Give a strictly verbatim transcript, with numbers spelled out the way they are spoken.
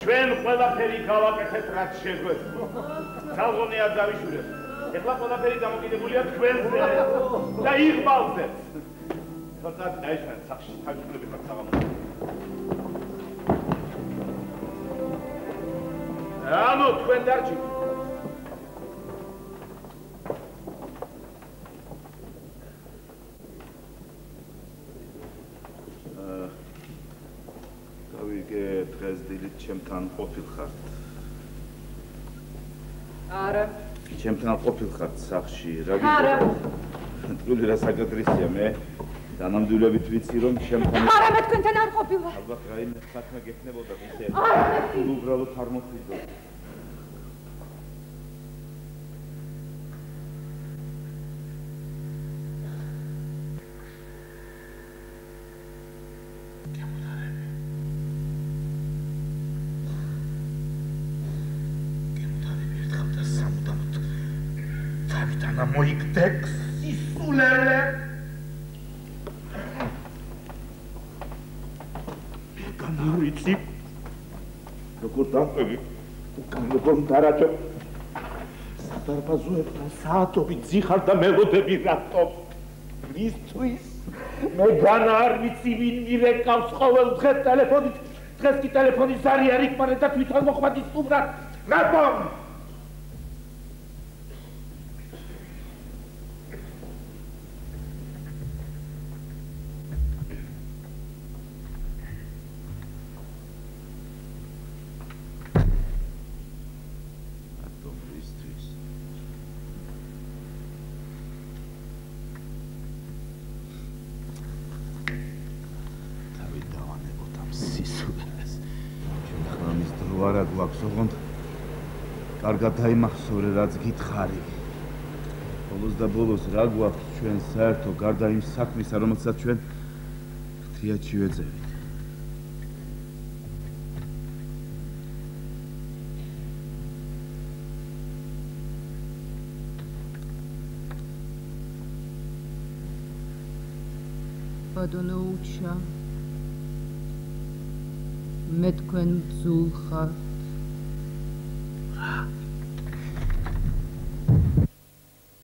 ჩვენ ყველაფერი გავაკეთეთ, რაც შეგვეძლო. ძალღონი არ დავიშურეთ. ეხლა ყველაფერი დამოკიდებულია თქვენზე და იღბალზე. თორსა დაიშვენ სახში თავისუფლები ხართ საღამოზე. ანუ თქვენ დარჩით. გავიგე დღეს დილით ჩემთან ყოფილხართ. არა. ჩემთან ყოფილხართ სახში, რა გიქნება? არა. ტყუილი რა საკადრისია მე. დანამდვილებით ვიცი რომ ჩემთან არა მე თქვენთან არ ყოფილა. ალბათ რაიმე საქმე გექნებოდა ისე. არა. უბრალოდ არ მოხდიდო. მოიგდեք სისულელე ეგან არ ვიცი როგორ დავყვები უკან როგორ დარაჯო სადარბაზოებთან საათობით ზიხარ და მელოდები რატომ მისთვის მეგან არ ვიცი ვინ მირეკავს ყოველ დღეს ტელეფონით დღეს კი ტელეფონის ზარი არ იქმარეთ და თვითონ მოხმადი სტუმრად რატომ კარგად დაიმახსოვრე რაც გითხარი. ბოლოს და ბოლოს რა გვაქვს ჩვენ საერთო გარდა იმ საქმისა, რომელსაც ჩვენ ფრთიათში ვეძებით. ბატონო უჩა მე თქვენ ბძულ ხართ.